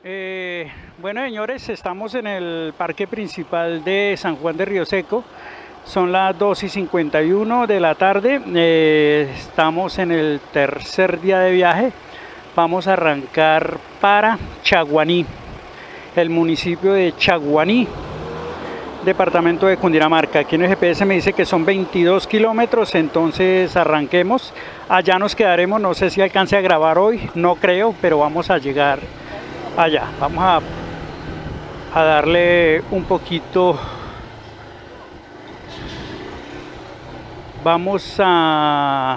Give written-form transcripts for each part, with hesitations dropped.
Bueno, señores, estamos en el parque principal de San Juan de Río Seco. Son las 2:51 de la tarde. Estamos en el tercer día de viaje. Vamos a arrancar para Chaguaní, el municipio de Chaguaní, departamento de Cundinamarca. Aquí en el GPS me dice que son 22 kilómetros, entonces arranquemos. Allá nos quedaremos, no sé si alcance a grabar hoy, no creo, pero vamos a llegar allá. Vamos a darle un poquito. Vamos a...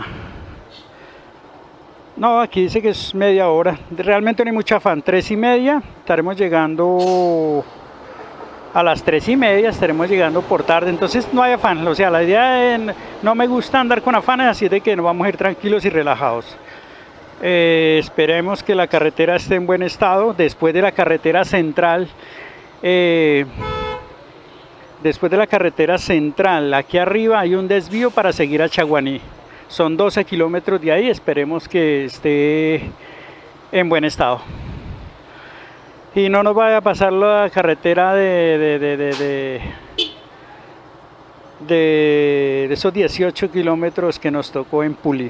No, aquí dice que es media hora. Realmente no hay mucho afán. 3:30. Estaremos llegando a las 3:30. Estaremos llegando por tarde. Entonces no hay afán. O sea, la idea es... No me gusta andar con afanes, así de que nos vamos a ir tranquilos y relajados. Esperemos que la carretera esté en buen estado. Después de la carretera central, aquí arriba hay un desvío para seguir a Chaguaní. Son 12 kilómetros de ahí. Esperemos que esté en buen estado y no nos vaya a pasar la carretera de esos 18 kilómetros que nos tocó en Puli.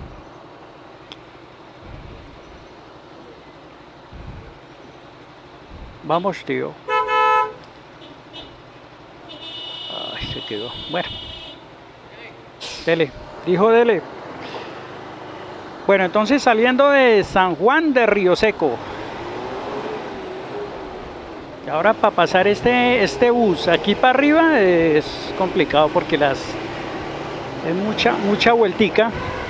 Vamos, tío. Ay, se quedó. Bueno, dele, dijo dele. Bueno, entonces saliendo de San Juan de Río Seco. Y ahora para pasar este bus aquí para arriba es complicado porque es mucha vueltica.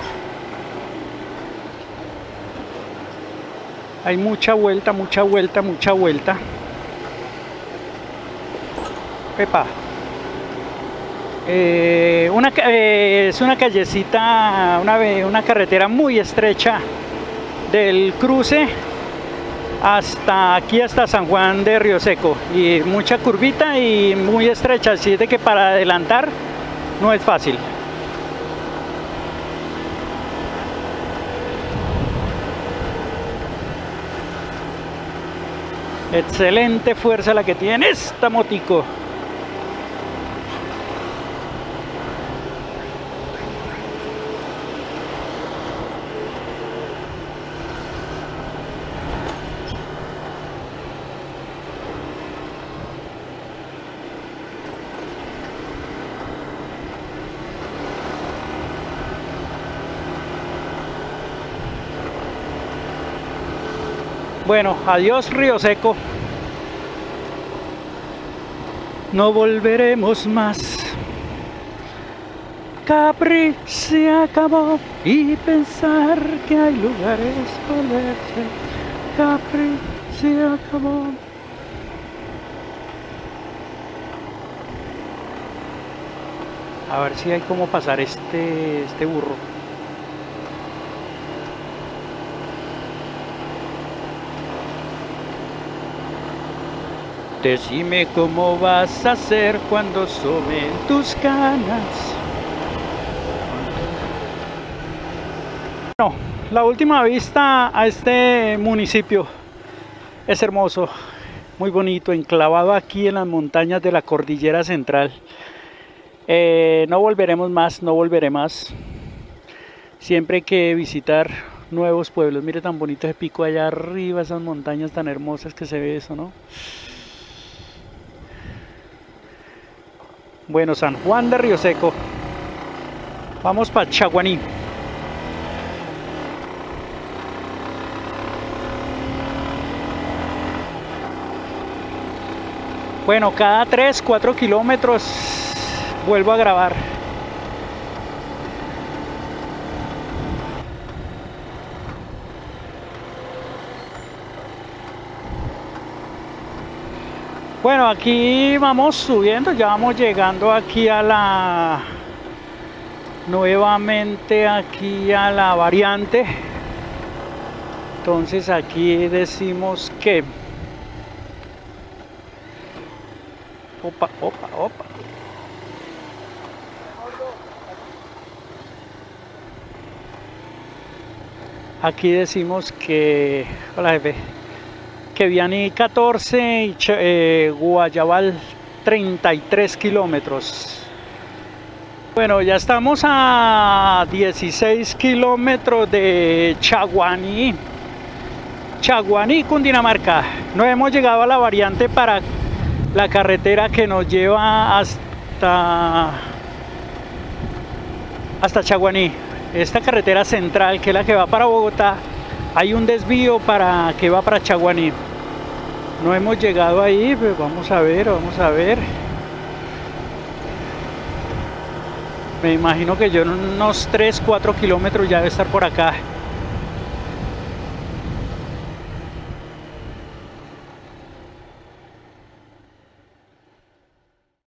Hay mucha vuelta. Epa. Es una callecita, una carretera muy estrecha del cruce hasta aquí, hasta San Juan de Río Seco, y mucha curvita y muy estrecha, así de que para adelantar no es fácil. Excelente fuerza la que tiene esta motico. Bueno, adiós Río Seco. No volveremos más. Capri se acabó y pensar que hay lugares volverse. Capri se acabó. A ver si hay cómo pasar este burro. Decime cómo vas a hacer cuando asomen tus canas. Bueno, la última vista a este municipio es hermoso, muy bonito, enclavado aquí en las montañas de la cordillera central. No volveremos más, no volveré más. Siempre hay que visitar nuevos pueblos. Mire tan bonito ese pico allá arriba, esas montañas tan hermosas que se ve eso, ¿no? Bueno, San Juan de Río Seco. Vamos para Chaguaní. Bueno, cada 3-4 kilómetros vuelvo a grabar. Bueno, aquí vamos subiendo, ya vamos llegando aquí nuevamente aquí a la variante. Entonces aquí decimos que... Opa. Aquí decimos que... Hola, jefe. Quevianí 14 y Guayabal 33 kilómetros. Bueno, ya estamos a 16 kilómetros de Chaguaní, Cundinamarca. No hemos llegado a la variante para la carretera que nos lleva hasta Chaguaní. Esta carretera central, que es la que va para Bogotá, hay un desvío que va para Chaguaní. No hemos llegado ahí, pues vamos a ver. Me imagino que yo en unos 3-4 kilómetros ya debe estar por acá.